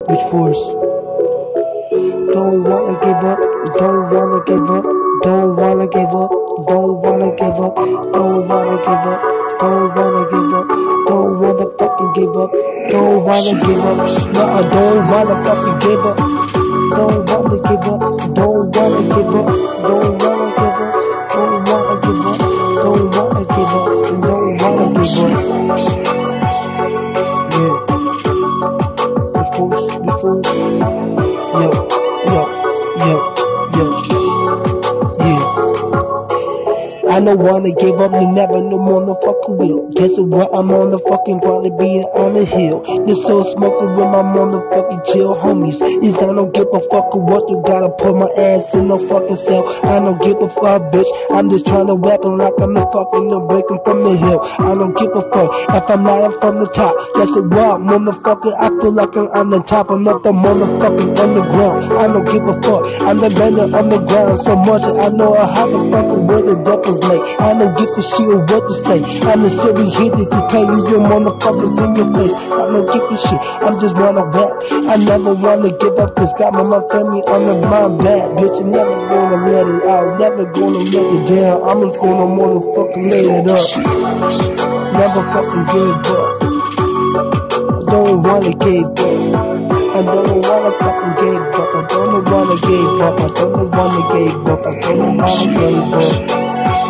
Which force? Don't wanna give up, don't wanna give up, don't wanna give up, don't wanna give up, don't wanna give up, don't wanna give up, don't wanna fucking give up, don't wanna give up, no, I don't wanna fucking give up, don't wanna give up, don't wanna give up, don't wanna give up, don't wanna give up, don't wanna give up, don't wanna give up. Yeah, before, yo, yo, yo, yo, yeah. I don't wanna give up, me never no motherfucker will. Guess what? I'm on the fucking party, being on the hill. This soul smoking with my motherfucking chill homies. Is I don't give a fuck what you gotta put my ass in no fucking cell. I don't give a fuck, bitch. I'm just trying to weapon like I'm the fucking no breaking from the hill. I don't give a fuck if I'm not up from the top. Guess what, motherfucker? I feel like I'm on the top and not the motherfucking underground. I don't give a fuck. I'm the man underground so much. I know how the fucking where the devil's lay. I don't give a shit what to say. I'm the silly hit that can tell you your motherfuckers in your face. I don't give a shit. I'm just wanna rap. I never wanna give up cause got my family on the mind bad. Bitch, I'm never gonna let it out. Never gonna let it down. I'm just gonna motherfucking lay it up. Never fucking give up. I don't wanna give up. I don't wanna fucking give up. I don't wanna give up. I don't wanna give up. I don't wanna give up.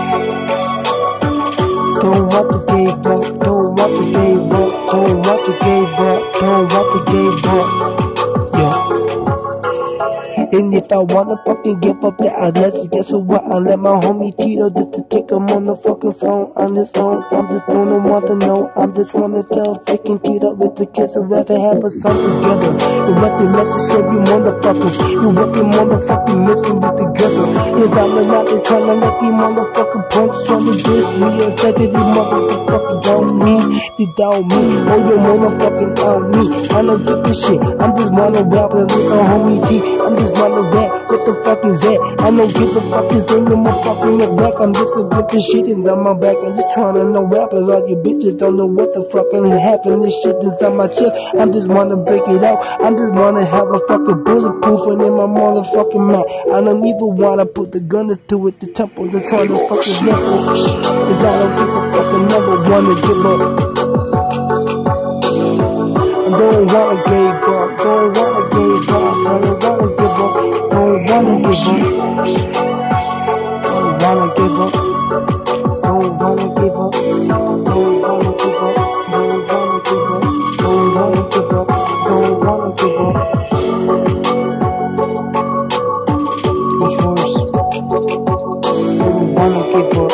Don't want to give up, don't want to give up, don't want to give up, don't want to give up, yeah. And if I wanna fucking give up that, I let it guess what? I let my homie Tito just to take him on the fucking phone on his own. I'm just gonna want to know, I'm just wanna tell fucking Tito with the kids to rather have a son together. You let to show you motherfuckers, you working motherfucking missing it together. Is I'm not there trying to let these motherfucking punks trying to diss me, or that these motherfucking down me, they down me, oh you motherfucking down me. I don't give a shit, I'm just wanna rap with my homie T, I'm just wanna rap, what the fuck is that? I don't give a fuck, is in your motherfucking back. I'm just a get this shit in on my back. I'm just trying to know rappers, all you bitches don't know what the fucking happened. This shit is on my chest, I'm just wanna break it out. I'm just wanna have a fucking bulletproof and in my motherfucking mouth. I don't even wanna put the gun to it, the temple, to try to fucking rap it. Cause I don't give a fuck, I never wanna give up. I don't wanna give up, don't wanna give up, don't wanna give up, don't wanna give up, don't wanna give up, don't wanna give up, don't wanna give up, don't wanna give up, don't wanna give up, don't wanna give up. Which was, don't wanna give up.